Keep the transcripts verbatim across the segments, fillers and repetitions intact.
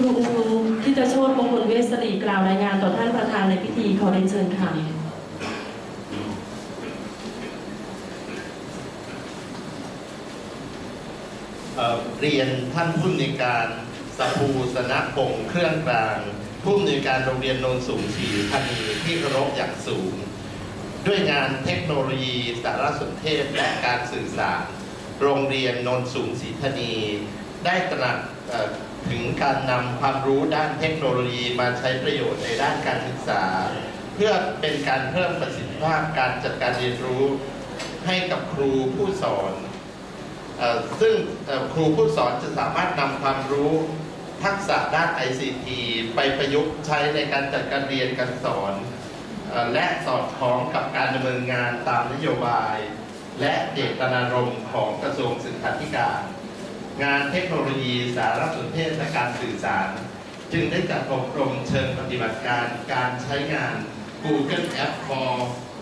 ครูที่จะโชติมงคลเวสรีกล่าวรายงานต่อท่านประธานในพิธีขอเรียนเชิญค่ะเรียนท่านผู้อำนวยการสภูสนพงษ์เครื่องกลางผู้อำนวยการโรงเรียนโนนสูงศรีธานีที่เคารพอย่างสูงด้วยงานเทคโนโลยีสารสนเทศและการสื่อสารโรงเรียนโนนสูงศรีธานีได้ตระหนักถึงการนำความรู้ด้านเทคโนโลยีมาใช้ประโยชน์ในด้านการศึกษาเพื่อเป็นการเพิ่มประสิทธิภาพการจัดการเรียนรู้ให้กับครูผู้สอนซึ่งครูผู้สอนจะสามารถนำความรู้ทักษะด้าน ไอ ซี ที ไปประยุกต์ใช้ในการจัดการเรียนการสอนและสอดคล้องกับการดำเนินงานตามนโยบายและเจตนารมณ์ของกระทรวงศึกษาธิการงานเทคโนโลยีสารสนเทศและการสื่อสารจึงได้จัดอบรมเชิงปฏิบัติการการใช้งาน Google App for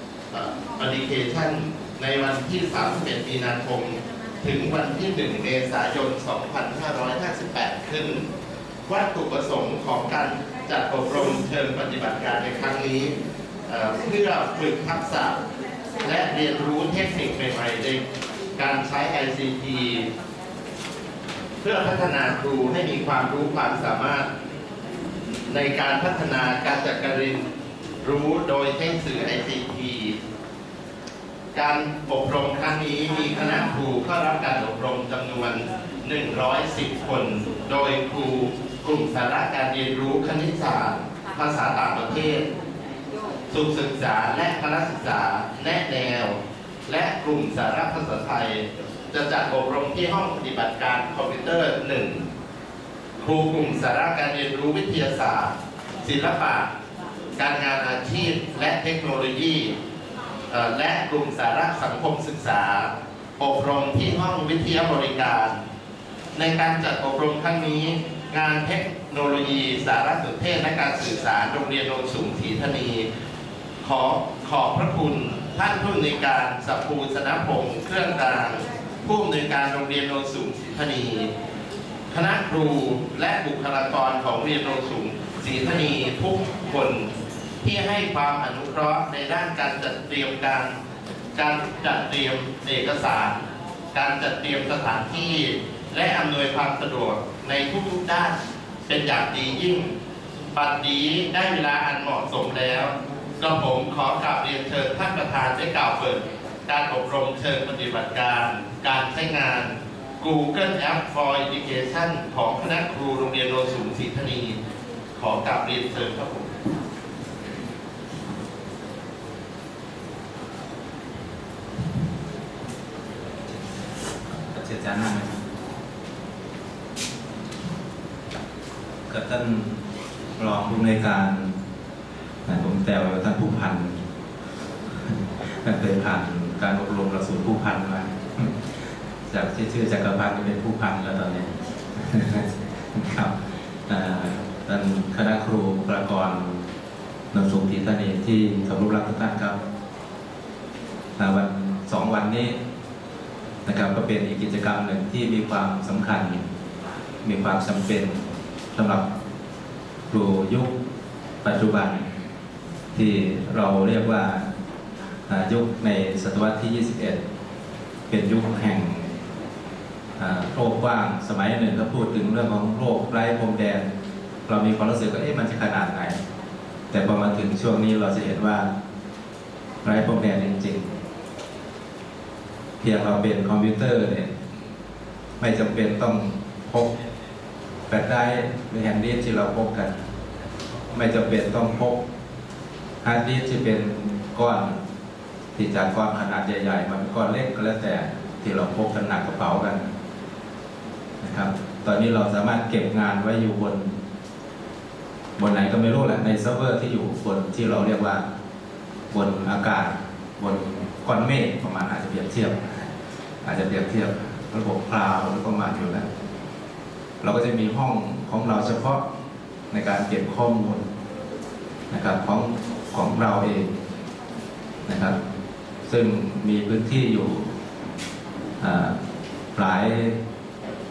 Education ในวันที่ สามสิบเอ็ด มีนาคมถึงวันที่ หนึ่ง เมษายน สองพันห้าร้อยห้าสิบแปด ขึ้นวัตถุประสงค์ของการจัดอบรมเชิงปฏิบัติการในครั้งนี้เพื่อฝึกทักษะและเรียนรู้เทคนิคใหม่ๆในการใช้ ไอ ซี ที เพื่อพัฒนาครูให้มีความรู้ความสามารถในการพัฒนาการจัดการเรียนรู้โดยใช้สื่อ ไอ ซี ที การอบรมครั้งนี้มีคณะครูเข้ารับการอบรมจำนวน หนึ่งร้อยสิบ คน โดยครูกลุ่มสาระการเรียนรู้คณิตศาสตร์ภาษาต่างประเทศสุขศึกษาและพละศึกษาแนะแนวและกลุ่มสาระภาษาไทยจะจัดอบรมที่ห้องปฏิบัติการคอมพิวเตอร์ หนึ่ง ครูกลุ่มสาระการเรียนรู้วิทยาศาสตร์ศิลปะการงานอาชีพและเทคโนโลยีและกลุ่มสาระสังคมศึกษาอบรมที่ห้องวิทยาบริการในการจัดอบรมครั้งนี้งานเทคโนโลยีสารสนเทศและการสื่อสารโรงเรียนโนนสูงศรีธานีขอขอบพระคุณท่านผู้อำนวยการสภูสนพงษ์เครื่องกลางผู้อำนวยการโรงเรียนโนนสูงศรีธานีคณะครูและบุคลากรของโรงเรียนโนนสูงศรีธานีทุกคนที่ให้ความอนุเคราะห์ในด้านการจัดเตรียมการการจัดเตรียมเอกสารการจัดเตรียมสถานที่และอำนวยความสะดวกในทุกๆด้านเป็นอย่างดียิ่งปัจจุบันได้เวลาอันเหมาะสมแล้วกระผมขอกราบเรียนเชิญท่านประธานได้กล่าวเปิดการอบรมเชิงปฏิบัติการการใช้งาน Google App for Education ของคณะครูโรงเรียนโนนสูงศรีธานีขอกราบเรียนเชิญครับผมเชิญอาจารย์นั่งกับท่านรองผู้อำนวยการผมแต่ว่าท่านผู้พันท่านเคยผ่านการอบรมหลักสูตรผู้พันมาจากชื่อจักรพันธ์เป็นผู้พันแล้วตอนนี้ครับท่านคณะครูบุคลากรโนนสูงศรีธานีที่เคารพรักทุกท่านครับวันสองวันนี้นะครับก็เป็นอีกกิจกรรมหนึ่งที่มีความสำคัญมีความจำเป็นสำหรับครูยุคปัจจุบันที่เราเรียกว่ายุคในศตวรรษที่ ยี่สิบเอ็ด เป็นยุคแห่งโลกกว้างสมัยหนึ่งก็พูดถึงเรื่องของโลกไร้พรมแดนเรามีความรู้สึกว่าเอ๊ะมันจะขนาดไหนแต่พอมาถึงช่วงนี้เราจะเห็นว่าไร้พรมแดนจริงๆเพียงเราเป็นคอมพิวเตอร์เนี่ยไม่จำเป็นต้องพกแบตไดร์หรือแฮนด์ดิสก์ที่เราพกกันไม่จำเป็นต้องพกฮาร์ดดิสก์ที่เป็นก้อนที่จากก้อนขนาดใหญ่ๆมาเป็นก้อนเล็กก็แล้วแต่ที่เราพกกันหนักกระเป๋ากันนะครับตอนนี้เราสามารถเก็บงานไว้อยู่บนบนไหนก็ไม่รู้แหละในเซิร์ฟเวอร์ที่อยู่บนที่เราเรียกว่าบนอากาศบนก้อนเมฆประมาณอาจจะเปรียบเทียบอาจจะเปรียบเทียบระบบคลาวด์ประมาณอยู่แล้วเราก็จะมีห้องของเราเฉพาะในการเก็บข้อมูลนะครับของของเราเองนะครับซึ่งมีพื้นที่อยู่หลาย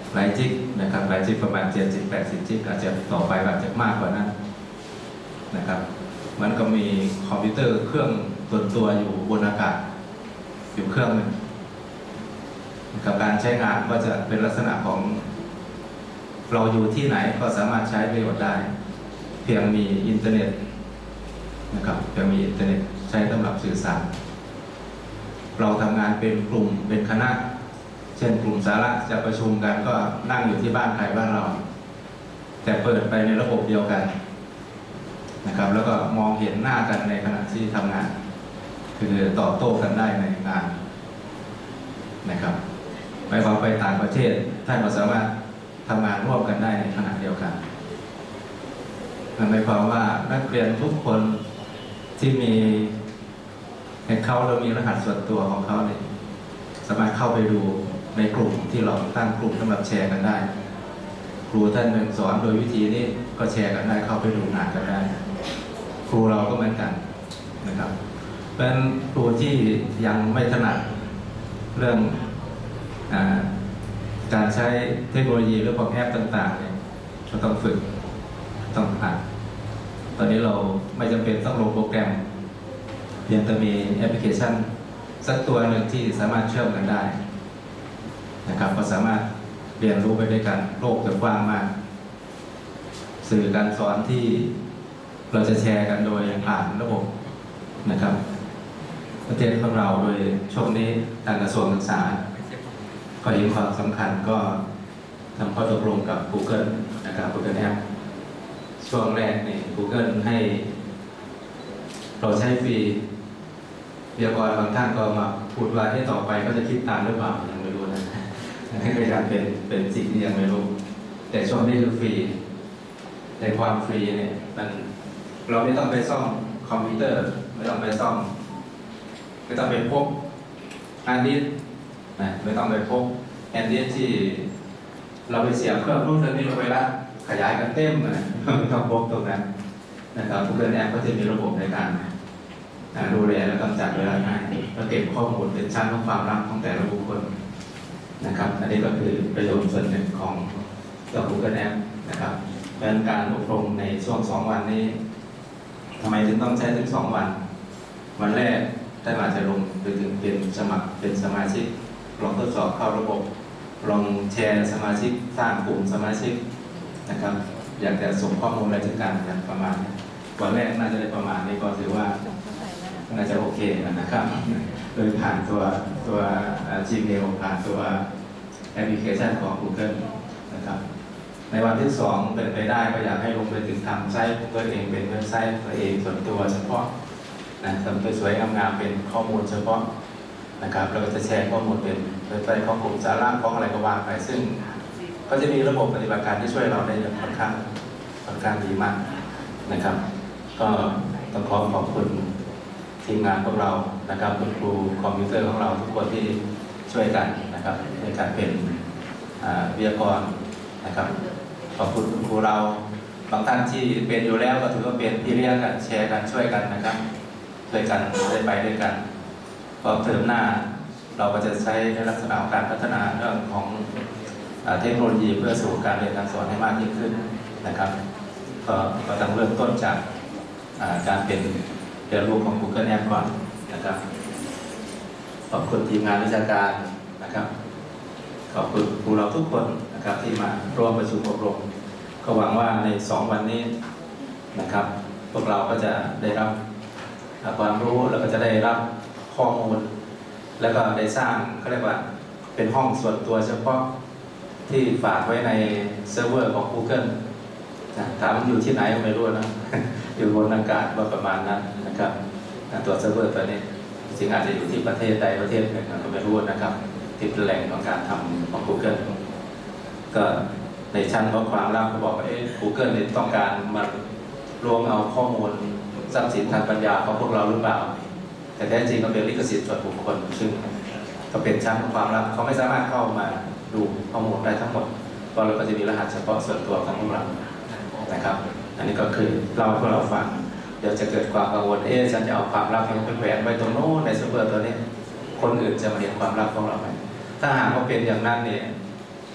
หลายจิกนะครับหลายจิกประมาณเจ็ดสิบแปดสิบจิกอาจจะต่อไปอาจจะมากกว่านั้นนะครับมันก็มีคอมพิวเตอร์เครื่องส่วนตัวอยู่บนอากาศอยู่เครื่องหนึ่งกับการใช้งานก็จะเป็นลักษณะของเราอยู่ที่ไหนก็สามารถใช้ประโยชน์ได้เพียงมีอินเทอร์เน็ตนะครับเพียงมีอินเทอร์เน็ตใช้สำหรับสื่อสารเราทำงานเป็นกลุ่มเป็นคณะเช่นกลุ่มสาระจะประชุมกันก็นั่งอยู่ที่บ้านใครบ้านเราแต่เปิดไปในระบบเดียวกันนะครับแล้วก็มองเห็นหน้ากันในขณะที่ทำงานคือตอบโต้กันได้ในงานนะครับไปพอไปต่างประเทศท่านก็สามารถทำงานร่วมกันได้ในขณะเดียวกันนั่นหมายความว่านักเรียนทุกคนที่มีให้เขาเรามีรหัสส่วนตัวของเขาเนี่ยสามารถเข้าไปดูในกลุ่มที่เราตั้งกลุ่มสำหรับแชร์กันได้ครูท่านหนึ่งสอนโดยวิธีนี้ก็แชร์กันได้เข้าไปดูงานกันได้ครูเราก็เหมือนกันนะครับเป็นครูที่ยังไม่ถนัดเรื่องอาการใช้เทคโนโลยีหรือโปรแกรมต่างๆเนี่ยเราต้องฝึกต้องอ่านตอนนี้เราไม่จำเป็นต้องลงโปรแกรมเพียงแต่มีแอปพลิเคชันสักตัวหนึ่งที่สามารถเชื่อมกันได้นะครับก็สามารถเรียนรู้ไปด้วยกันโลกจะกว้างมากสื่อการสอนที่เราจะแชร์กันโดยผ่านระบบนะครับประเทศของเราโดยช่วงนี้ทางกระทรวงศึกษาก็เห็นความสำคัญก็ทำข้อตกลงกับ Google นะครับ Google App ช่วงแรกนี่ Google ให้เราใช้ฟรีวิทยากรบางท่านก็มาพูดว่าที่ต่อไปก็จะคิดตามหรือเปล่ายังไม่รู้นะนี่ก็ยังเป็นเป็นสิ่งที่ยังไม่รู้แต่ช่วงนี้คือฟรีในความฟรีเนี่ยมันเราไม่ต้องไปซ่อมคอมพิวเตอร์ไม่ต้องไปซ่อมไม่ต้องไปพกฮาร์ดดิสก์นะไม่ต้องไปพกแอนดิสที่เราไปเสียบเครื่องรุ่นนี้ลงไปละขยายกันเต็มนะไม่ต้องพกตรงนั้นนะครับ Google App ก็จะมีระบบในการดูแลและกำจัดเวลาง่ายและเก็บข้อมูลเป็นชั้นของความลับของแต่ละบุคคลนะครับอันนี้ก็คือประโยชน์ส่วนหนึ่งของตัว Google App นะครับเป็นการอบรมในช่วงสองวันนี้ทำไมถึงต้องใช้ถึงสองวันวันแรกท่านอาจจะลงไปถึงเป็นสมัครเป็นสมาชิกลองทดสอบเข้าระบบลองแชร์สมาชิกสร้างกลุ่มสมาชิกนะครับอยากจะส่งข้อมูลอะไรถึงกันอย่างประมาณนี้วันแรกน่าจะได้ประมาณนี้ก็ถือว่าน่าจะโอเคนะครับโดยผ่านตัวตัว Gmail ผ่านตัวแอปพลิเคชันของ Google นะครับในวันที่สองเป็นไปได้ก็อยากให้ลงไปถึงทำไซต์ตัวเองเป็นเว็บไซต์ตัวเองส่วนตัวเฉพาะนะทำสวยๆงามๆเป็นข้อมูลเฉพาะนะครับเราก็จะแชร์ข้อมูลเป็นเว็บไซต์ของกลุ่มสาระของอะไรก็ว่าไปซึ่งก็จะมีระบบปฏิบัติการที่ช่วยเราได้อย่างค่อนข้างค่อนข้างดีมากนะครับก็ต้องขอขอบคุณทีมงานพวกเรานะครับคุณครูคอมพิวเตอร์ของเราทุกคนที่ช่วยกันนะครับในการเป็นวิทยากรนะครับขอบคุณคุณครูเราบางท่านที่เป็นอยู่แล้วก็ถือว่าเป็นพี่เลี้ยงกันแชร์กันช่วยกันนะครับช่วยกันได้ไปด้วยกันพอเทอมหน้าเราก็จะใช้ในลักษณะของการพัฒนาเรื่องของเทคโนโลยีเพื่อสู่การเรียนการสอนให้มากยิ่งขึ้นนะครับก็ก็ต้องเริ่มต้นจากการเป็นเรียนรู้ของ Google App ก่อนนะครับขอบคุณทีมงานวิชาการนะครับขอบคุณครูเราทุกคนนะครับที่มาร่วมประชุมอบรมก็หวังว่าในสองวันนี้นะครับพวกเราก็จะได้รับความรู้แล้วก็จะได้รับข้อมูลแล้วก็ได้สร้างเขาเรียกว่าเป็นห้องส่วนตัวเฉพาะที่ฝากไว้ในเซิร์ฟเวอร์ของ Google ถามอยู่ที่ไหนก็ไม่รู้นะ อยู่บนอากาศว่าประมาณนั้นนะครับตัวเซิร์ฟเวอร์ตัวนี้จริงอาจจะอยู่ที่ประเทศใดประเทศหนึ่งก็ไม่รู้นะครับที่เป็นแหล่งของการทำของ Google ก็ในชั้นของความลับเขาบอกว่าเอ๊ะ Google เนี่ยต้องการมารวมเอาข้อมูลทรัพย์สินทางปัญญาของพวกเราหรือเปล่าแต่แท้จริงก็เป็นลิขสิทธิ์ส่วนบุคคลซึ่งก็เป็นชั้นของความลับเขาไม่สามารถเข้ามาดูข้อมูลได้ทั้งหมดเพราะเราก็จะมีรหัสเฉพาะส่วนตัวของพวกเรานะครับอันนี้ก็คือเราพวกเราฟังเดี๋ยวจะเกิดความกังวลเอ๊ะฉันจะเอาความลับของไปแขวนไว้ตรงโน้นในเซิร์ฟเวอร์ตัวนี้คนอื่นจะมาเห็นความลับของเราไหมถ้าหากว่าเป็นอย่างนั้นเนี่ย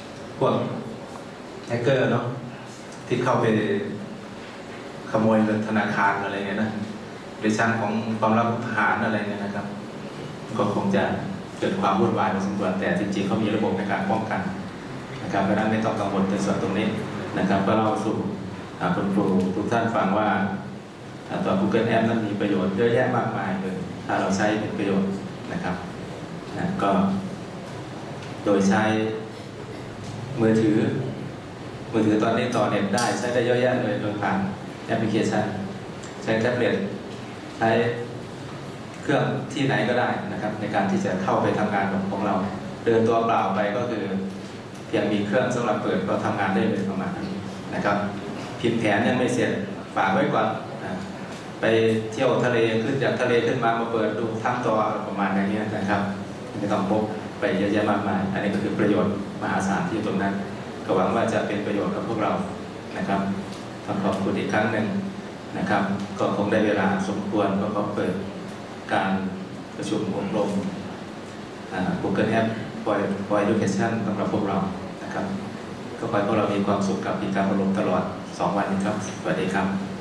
วกแฮกเกอร์เนาะที่เข้าไปขโมยเงินธนาคารอะไรเงี้ยนะหรือชั้นของความลับทหารอะไรเงี้ยนะครับก็คงจะเกิดความวุ่นวายพอสมควรแต่จริงๆเขามีระบบในการป้องกันนะครับเพราะฉะนั้นไม่ต้องกังวลในส่วนตรงนี้นะครับก็เล่าสู่คุณครูทุกท่านฟังว่าตัว Google App นั้นมีประโยชน์เยอะแยะมากมายเลยถ้าเราใช้เป็นประโยชน์นะครับนะก็โดยใช้มือถือมือถือตอนนี้ต่อเน็ตได้ใช้ได้เยอะแยะเลยโดยผ่านแอปพลิเคชันใช้แท็บเล็ตใช้เครื่องที่ไหนก็ได้นะครับในการที่จะเข้าไปทำงานของเราเดินตัวเปล่าไปก็คือเพียงมีเครื่องสำหรับเปิดก็ทำงานได้เลยประมาณนั้นนะครับพิมพ์แผนยังไม่เสร็จฝากไว้ก่อนนะไปเที่ยวทะเลขึ้นจากทะเลขึ้นมามาเปิดดูทั้งตัวประมาณอย่างนี้นะครับไม่ต้องพกไปเยอะแยะมากมายอันนี้ก็คือประโยชน์มหาศาลที่ตรงนั้นก็หวังว่าจะเป็นประโยชน์กับพวกเรานะครับต้องขอบคุณอีกครั้งหนึ่งนะครับก็คงได้เวลาสมควรก็ขอเปิดการประชุมอบรม Google App for for Education สำหรับพวกเรานะครับก็ขอให้พวกเรามีความสุขกับกิจกรรมอบรมตลอดสองวันนี้ครับสวัสดีครับ